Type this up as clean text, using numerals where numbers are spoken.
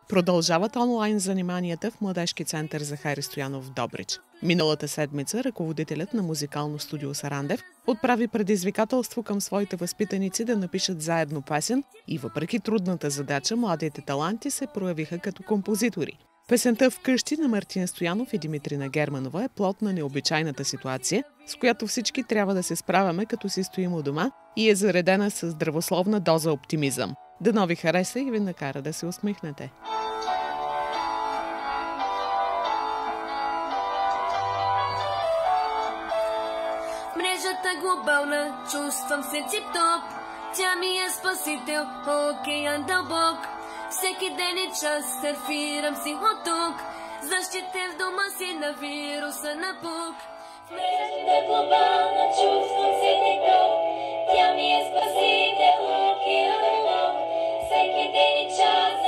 Продължават онлайн заниманията в Младежки център Захари Стоянов в Добрич. Миналата седмица ръководителят на музикално студио Сарандев отправи предизвикателство към своите възпитаници да напишат заедно песен и въпреки трудната задача, младите таланти се проявиха като композитори. Песента "Вкъщи" на Мартин Стоянов и Димитрина Германова е плод на необичайната ситуация, с която всички трябва да се справяме, като си стоим у дома, и е заредена с здравословна доза оптимизъм. Дано ви хареса и ви накара да се усмихнете. Мрежата глобална, чувствам се тип-топ. Тя ми е спасител, океан дълбок. Всеки ден и час сърфирам си от тук, защитен в дома си на вируса на пук. Мрежата глобална, чувствам се тип-топ. Тя ми е спасител, океан дълбок. Всеки ден и час